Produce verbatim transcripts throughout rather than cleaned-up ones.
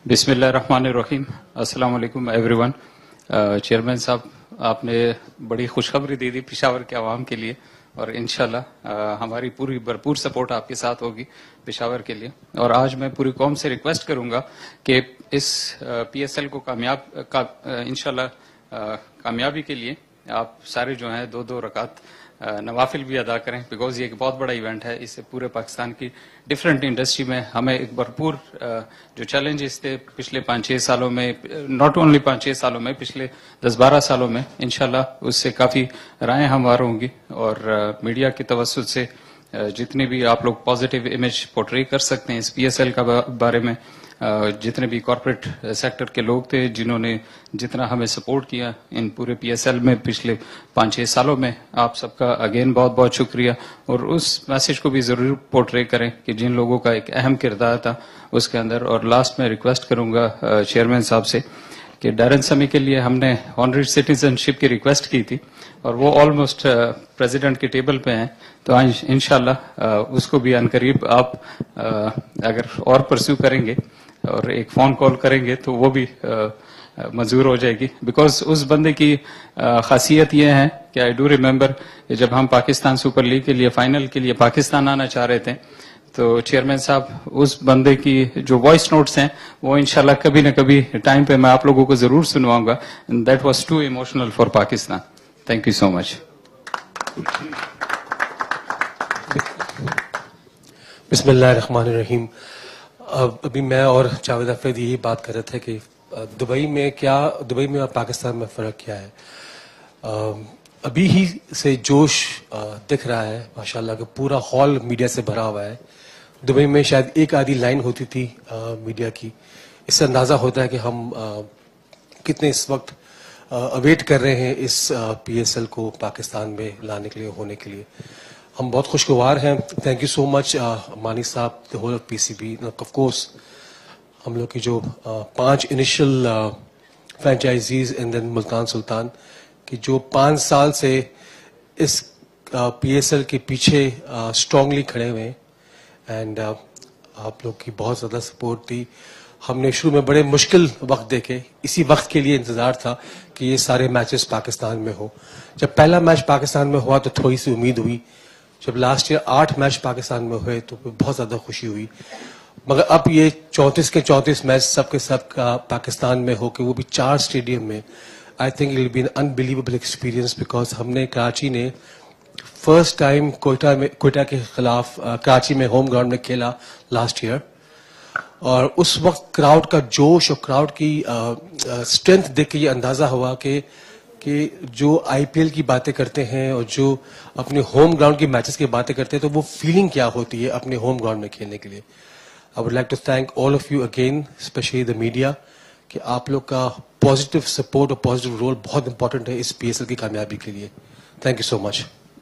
بسم اللہ الرحمن الرحیم. السلام علیکم ایوری ون. چیئرمین صاحب, آپ نے بڑی خوشخبری دی تھی پشاور کے عوام کے لیے, اور انشاءاللہ ہماری پوری بھرپور سپورٹ آپ کے ساتھ ہوگی پشاور کے لیے. اور آج میں پوری قوم سے ریکویسٹ کروں گا کہ اس پی ایس ایل کو کامیاب انشاءاللہ کامیابی کے لیے آپ سارے جو ہیں دو دو رکعت نوافل بھی ادا کریں, بیکاز یہ ایک بہت بڑا ایونٹ ہے. اس سے پورے پاکستان کی ڈفرینٹ انڈسٹری میں ہمیں ایک بھرپور جو چیلنجز تھے پچھلے پانچ چھ سالوں میں, ناٹ اونلی پانچ چھ سالوں میں, پچھلے دس بارہ سالوں میں, انشاءاللہ اس سے کافی رائیں ہموار ہوں گی. اور میڈیا کے توسط سے جتنے بھی آپ لوگ پازیٹیو امیج پورٹری کر سکتے ہیں اس پی ایس ایل کا بارے میں, جتنے بھی کارپوریٹ سیکٹر کے لوگ تھے جنہوں نے جتنا ہمیں سپورٹ کیا ان پورے پی ایس ایل میں پچھلے پانچ چھ سالوں میں, آپ سب کا اگین بہت بہت شکریہ. اور اس میسج کو بھی ضرور پورٹری کریں کہ جن لوگوں کا ایک اہم کردار تھا اس کے اندر. اور لاسٹ میں ریکویسٹ کروں گا چیئرمین صاحب سے کہ ڈیرن سمی کے لیے ہم نے آنریڈ سٹیزن شپ کی ریکویسٹ کی تھی اور وہ آلموسٹ پریزیڈنٹ کے ٹیبل پہ ہیں, تو انشاءاللہ اس کو بھی عنقریب آپ اگر اور پرسیو کریں گے اور ایک فون کال کریں گے تو وہ بھی منظور ہو جائے گی. بیکاز اس بندے کی خاصیت یہ ہے کہ آئی ڈو ریمبر جب ہم پاکستان سپر لیگ کے لیے فائنل کے لیے پاکستان آنا چاہ رہے تھے تو چیئرمین صاحب اس بندے کی جو وائس نوٹس ہیں وہ انشاءاللہ کبھی نہ کبھی ٹائم پہ میں آپ لوگوں کو ضرور سنواؤں گا. That was too emotional for Pakistan. Thank you so much. بسم اللہ الرحمن الرحیم. ابھی میں اور جاوید افید یہی بات کر رہے تھے کہ دبئی میں کیا دبئی میں اور پاکستان میں فرق کیا ہے. ابھی ہی سے جوش دکھ رہا ہے ماشاءاللہ کہ پورا ہال میڈیا سے بھرا ہوا ہے. دبئی میں شاید ایک آدھی لائن ہوتی تھی میڈیا کی. اس سے اندازہ ہوتا ہے کہ ہم کتنے اس وقت اویٹ کر رہے ہیں اس پی ایس ایل کو پاکستان میں لانے کے لیے ہونے کے لیے. ہم بہت خوشگوار ہیں. Thank you so much Mani صاحب, the whole of P C B. Of course ہم لوگ کی جو پانچ initial franchises and then Multan Sultan کہ جو پانچ سال سے اس پی ایس ایل کے پیچھے اسٹرانگلی کھڑے ہوئے ہیں, اینڈ آپ لوگ کی بہت زیادہ سپورٹ تھی. ہم نے شروع میں بڑے مشکل وقت دیکھے, اسی وقت کے لیے انتظار تھا کہ یہ سارے میچز پاکستان میں ہو. جب پہلا میچ پاکستان میں ہوا تو تھوڑی سی امید ہوئی. جب لاسٹ ایئر آٹھ میچ پاکستان میں ہوئے تو بہت زیادہ خوشی ہوئی. مگر اب یہ چونتیس کے چونتیس میچ سب کے سب کا پاکستان میں ہو کہ وہ بھی چار اسٹیڈیم میں, I think it will be an unbelievable experience. Because ہم نے کراچی نے فرسٹ ٹائم کوئٹہ میں کوئٹہ کے خلاف کراچی میں ہوم گراؤنڈ میں کھیلا لاسٹ ایئر, اور اس وقت کراؤڈ کا جوش اور کراؤڈ کی اسٹرینتھ دیکھ کے یہ اندازہ ہوا کہ کہ جو آئی پی ایل کی باتیں کرتے ہیں اور جو اپنے ہوم گراؤنڈ کی میچز کی باتیں کرتے ہیں تو وہ فیلنگ کیا ہوتی ہے اپنے ہوم گراؤنڈ میں کھیلنے کے لیے. I would like to thank all of you again, especially the media, کہ آپ لوگ کا پازیٹیو سپورٹ اور پازیٹیو رول بہت امپورٹنٹ ہے اس پی ایس ایل کی کامیابی کے لیے. Thank you so much.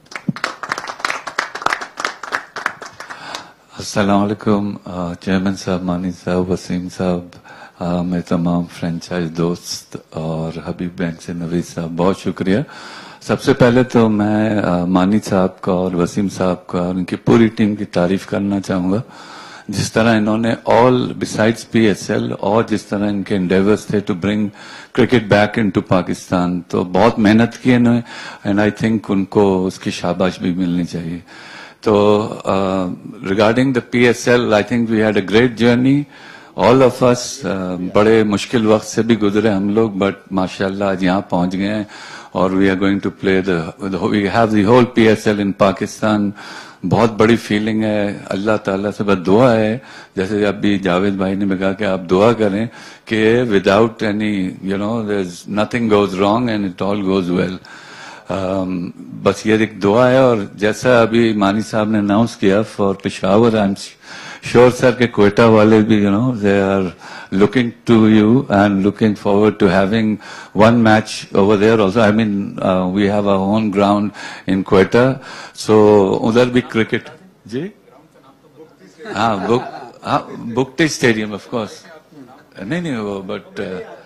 السلام علیکم چیئرمین صاحب, مانی صاحب, وسیم صاحب, میرے تمام فرینچائز دوست اور حبیب بینک سے نویز صاحب, بہت شکریہ. سب سے پہلے تو میں مانی صاحب کا اور وسیم صاحب کا اور ان کی پوری ٹیم کی تعریف کرنا چاہوں گا. جس طرح انہوں نے all besides P S L اور جس طرح ان کے انڈیورز تھے to bring cricket back into Pakistan, تو بہت محنت کی انہوں نے, اینڈ آئی تھنک ان کو اس کی شاباش بھی ملنی چاہیے. تو regarding the P S L, I think we had a great journey all of us. بڑے مشکل وقت سے بھی گزرے ہم لوگ, بٹ ماشاء اللہ آج یہاں پہنچ گئے ہیں اور we are going to play the we have the whole P S L in Pakistan. بہت بڑی فیلنگ ہے. اللہ تعالیٰ سے بس دعا ہے, جیسے ابھی جاوید بھائی نے بھی کہا کہ آپ دعا کریں کہ without any you know there is nothing goes wrong and it all goes well. بس یہ ایک دعا ہے. اور جیسا ابھی مانی صاحب نے اناؤنس کیا for Peshawar, I am sure sir کہ کوئٹہ والے بھی you know they are looking to you and looking forward to having one match over there also. I mean, uh, we have our own ground in Quetta, so udhar bhi cricket. Ji? Ah, book, ah, Bukti Stadium, of course. نہیں نہیں وہ but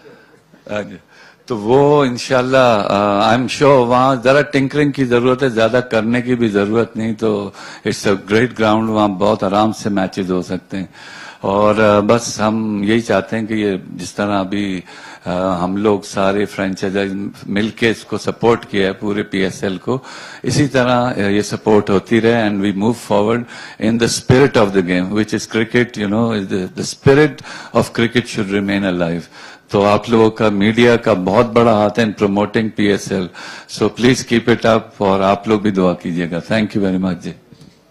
تو وہ انشاءاللہ آئی am sure وہاں ذرا tinkering کی ضرورت ہے, زیادہ کرنے کی بھی ضرورت نہیں. تو اٹس اے گریٹ گراؤنڈ, وہاں بہت آرام سے میچز ہو سکتے ہیں. اور بس ہم یہی چاہتے ہیں کہ یہ جس طرح ابھی ہم لوگ سارے فرینچائز مل کے اس کو سپورٹ کیا ہے پورے پی ایس ایل کو, اسی طرح یہ سپورٹ ہوتی رہے and we move forward in the spirit of the game which is cricket. You know the spirit of cricket should remain alive. تو آپ لوگوں کا میڈیا کا بہت بڑا ہاتھ ہے in promoting P S L, so please keep it up, اور آپ لوگ بھی دعا کیجیے گا. تھینک یو ویری مچ جی.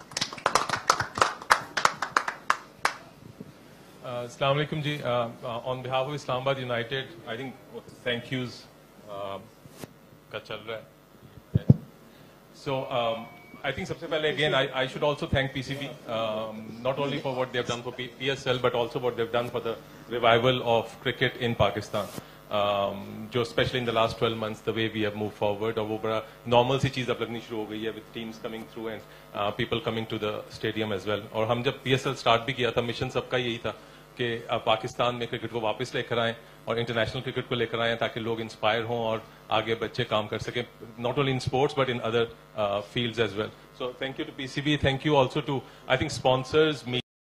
السلام علیکم جی. On behalf of Islamabad United I think thank yous کا چل رہا ہے. سو I think سب سے پہلے again I, I should also thank P C B um, not only for what they have done for P S L but also what they have done for the revival of cricket in Pakistan. Um, جو especially in the last twelve months the way we have moved forward, اور وہ بڑا normal سی چیز اب لگنی شروع ہو گئی ہے with teams coming through and uh, people coming to the stadium as well. اور ہم جب P S L start بھی کیا تھا مشن سب کا یہی تھا کہ پاکستان میں کرکٹ کو واپس لے کر آئیں اور انٹرنیشنل کرکٹ کو لے کر آئیں تاکہ لوگ انسپائر ہوں اور آگے بچے کام کر سکیں, not only in sports but in other fields as well. So thank you to P C B, thank you also to I think sponsors,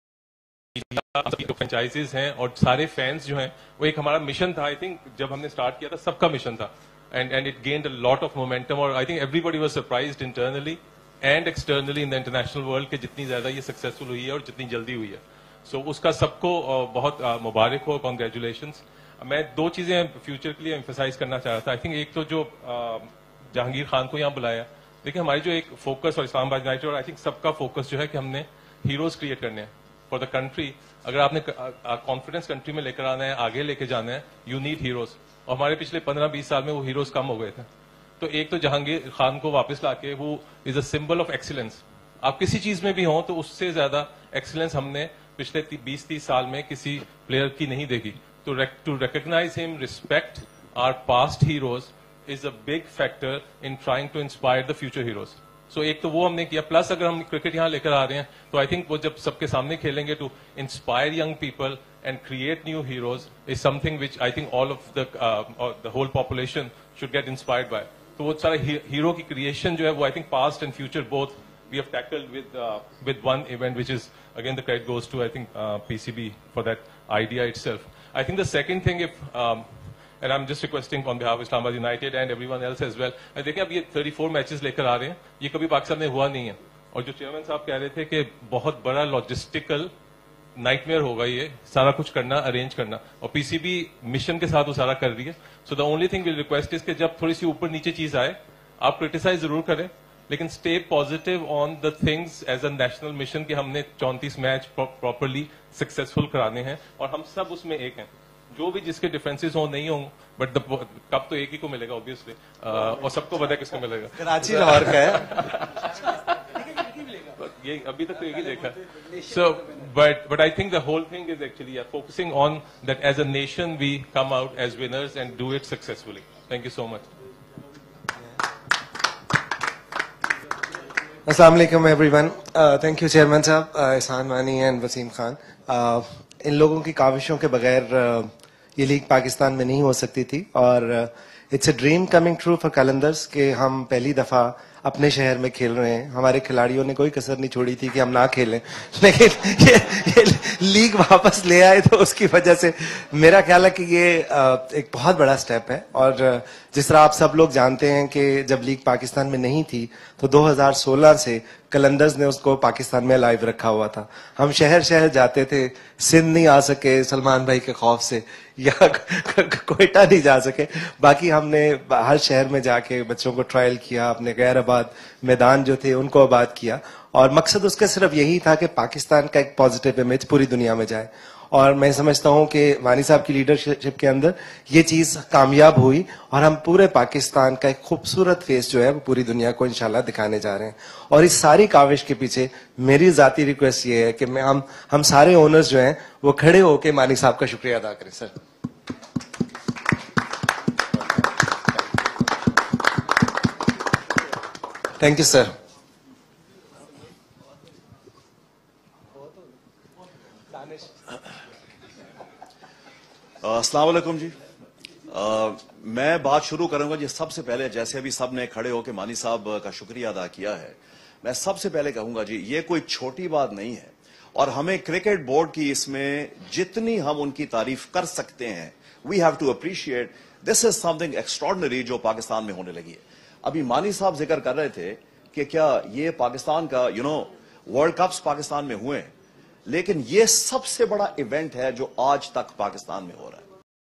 franchises ہیں اور سارے فینس جو ہیں. وہ ایک ہمارا مشن تھا, آئی تھنک جب ہم نے اسٹارٹ کیا تھا سب کا مشن تھا, and and it gained a lot of momentum, اور I think everybody was surprised internally and externally in the international world کہ جتنی زیادہ یہ سکسیزفل ہوئی ہے اور جتنی جلدی ہوئی ہے. سو so, اس کا سب کو بہت مبارک ہو, کانگریچولیشنس. میں دو چیزیں فیوچر کے لیے ایمفسائز کرنا چاہ رہا تھا. آئی تھنک ایک تو جو جہانگیر خان کو یہاں بلایا, دیکھیں ہماری جو ایک فوکس اور اسلام آباد یونائٹیڈ اور آئی تھنک سب کا فوکس جو ہے کہ ہم نے ہیروز کریٹ کرنے ہیں فار دا کنٹری. اگر آپ نے کانفیڈنس کنٹری میں لے کر آنا ہے, آگے لے کے جانا ہے, یو نیڈ ہیروز. اور ہمارے پچھلے پندرہ بیس سال میں وہ ہیروز کم ہو گئے تھے. تو ایک تو جہانگیر خان کو واپس لا کے, وہ is a symbol of excellence. آپ کسی چیز میں بھی ہوں تو اس سے زیادہ ایکسیلنس ہم نے پچھلے بیس تیس سال میں کسی پلیئر کی نہیں دیکھی. تو ٹو ریکگنائز ہم, respect our past heroes is a big factor in trying to inspire the future heroes. So ایک تو وہ ہم نے کیا, پلس اگر ہم کرکٹ یہاں لے کر آ رہے ہیں تو آئی تھنک وہ جب سب کے سامنے کھیلیں گے to inspire young people and create new heroes is something which I think all of the whole population should get inspired by. تو وہ سارا ہیرو کی کریشن جو ہے وہ I think past and future both we have tackled with uh, with one event, which is again the credit goes to I think uh, P C B for that idea itself. I think the second thing, if um, and I'm just requesting on behalf of Islamabad United and everyone else as well, I think اب یہ thirty-four matches لے کر آ رہے ہیں, یہ کبھی پاکستان میں ہوا نہیں ہے. اور جو چیئرمین صاحب کہہ رہے تھے کہ بہت بڑا لاجسٹیکل نائٹ میئر ہوگا یہ سارا کچھ کرنا, ارینج کرنا, اور پی سی بی مشن کے ساتھ وہ سارا کر رہی ہے. So the only thing we'll request is کہ جب تھوڑی سی اوپر نیچے چیز آئے آپ کرٹیسائز ضرور کریں, لیکن stay positive on the things as a national mission کہ ہم نے چونتیس میچ پراپرلی سکسیسفل کرانے ہیں اور ہم سب اس میں ایک ہیں. جو بھی جس کے ڈفرینسز ہوں نہیں ہوں بٹ کپ تو ایک ہی کو ملے گا اوبیسلی, اور سب کو پتا ہے کس کو ملے گا. کراچی لاہور کا ہے یہ ابھی تک تو ایک ہی دیکھا. So but but I think the whole thing is actually focusing on that as a nation we come out as winners and do it successfully. Thank you so much. السلام علیکم everyone. Thank you chairman صاحب, احسان مانی and Wasim Khan. ان لوگوں کی کاوشوں کے بغیر یہ league Pakistan میں نہیں ہو سکتی تھی, اور it's a dream coming true for Qalandars کہ ہم پہلی دفعہ اپنے شہر میں کھیل رہے ہیں. ہمارے کھلاڑیوں نے کوئی کسر نہیں چھوڑی تھی کہ ہم نہ کھیلیں, لیکن یہ لیگ واپس لے آئے تو اس کی وجہ سے میرا خیال ہے کہ یہ ایک بہت بڑا سٹیپ ہے. اور جس طرح آپ سب لوگ جانتے ہیں کہ جب لیگ پاکستان میں نہیں تھی تو دو ہزار سولہ سے قلندرز نے اس کو پاکستان میں لائیو رکھا ہوا تھا. ہم شہر شہر جاتے تھے, سندھ نہیں آ سکے سلمان بھائی کے خوف سے, یا کوئٹہ نہیں جا سکے, باقی ہم نے ہر شہر میں جا کے بچوں کو ٹرائل کیا, اپنے غیر آباد میدان جو تھے ان کو آباد کیا, اور مقصد اس کا صرف یہی تھا کہ پاکستان کا ایک پازیٹیو امیج پوری دنیا میں جائے. اور میں سمجھتا ہوں کہ مانی صاحب کی لیڈرشپ کے اندر یہ چیز کامیاب ہوئی, اور ہم پورے پاکستان کا ایک خوبصورت فیس جو ہے وہ پوری دنیا کو انشاءاللہ دکھانے جا رہے ہیں. اور اس ساری کاوش کے پیچھے میری ذاتی ریکویسٹ یہ ہے کہ میں ہم ہم سارے اونرز جو ہیں وہ کھڑے ہو کے مانی صاحب کا شکریہ ادا کریں. Sir thank you sir. السلام علیکم جی. میں بات شروع کروں گا جی سب سے پہلے, جیسے ابھی سب نے کھڑے ہو کے مانی صاحب کا شکریہ ادا کیا ہے, میں سب سے پہلے کہوں گا جی یہ کوئی چھوٹی بات نہیں ہے, اور ہمیں کرکٹ بورڈ کی اس میں جتنی ہم ان کی تعریف کر سکتے ہیں we have to appreciate this is something extraordinary جو پاکستان میں ہونے لگی ہے. ابھی مانی صاحب ذکر کر رہے تھے کہ کیا یہ پاکستان کا you know world cups Pakistan میں ہوئے ہیں, لیکن یہ سب سے بڑا ایونٹ ہے جو آج تک پاکستان میں ہو رہا ہے.